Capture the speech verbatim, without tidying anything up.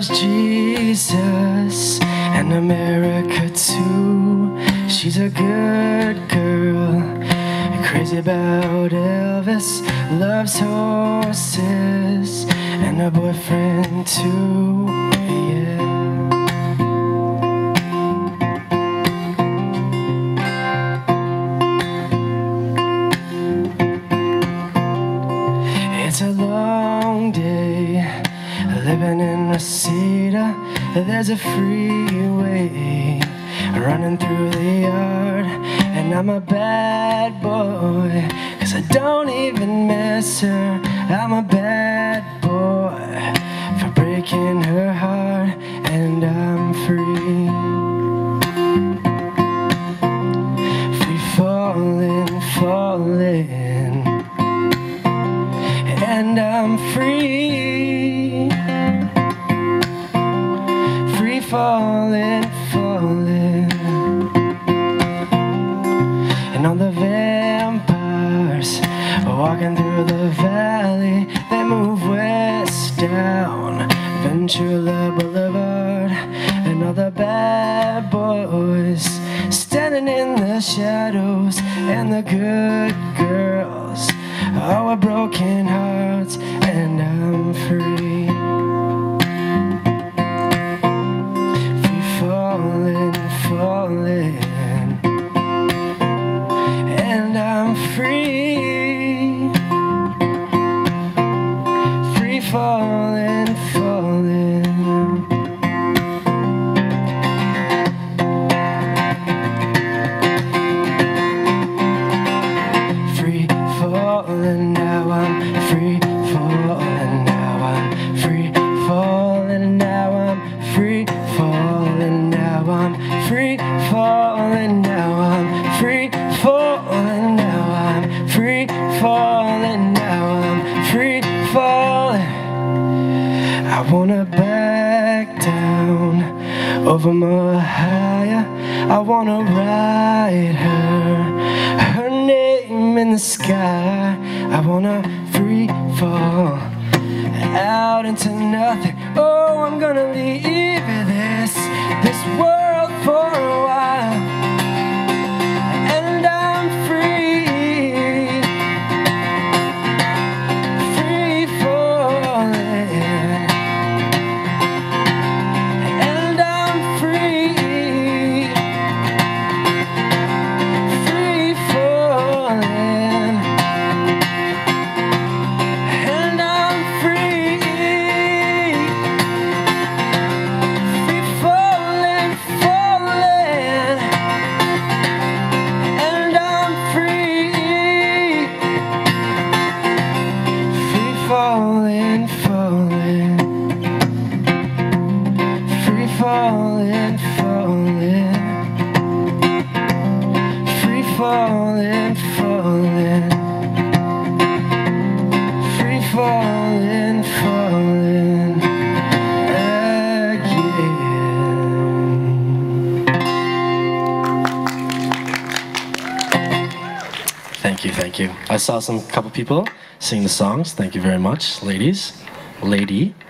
Jesus and America too. She's a good girl, crazy about Elvis, loves horses and a boyfriend too. Yeah. It's a long day living in Reseda. There's a freeway running through the yard, and I'm a bad boy, cause I don't even miss her. I'm a bad boy for breaking her heart, and I'm free. Free falling, falling, and I'm free. Free falling, falling. And all the vampires walking through the valley, they move west down Ventura Boulevard. And all the bad boys standing in the shadows, and the good girls, oh, a broken hearts, and I'm free. Free falling, falling, and I'm free. Free falling, falling. Free falling, now I'm free falling, now I'm free falling, now I'm free falling, now I'm free falling, now I'm free falling, now I'm free falling, now I'm free falling. I wanna back down over more higher. I wanna ride her, her name in the sky. I wanna free fall out into nothing. Oh, I'm gonna leave this, this world for a while, and I'm free. Free falling, and I'm free. Free falling, and I'm free. Free falling, falling, and I'm free. Free falling, falling. Free falling, falling. Free falling, falling. Free falling, falling again. Thank you, thank you. I saw some couple people sing the songs. Thank you very much, ladies. Lady.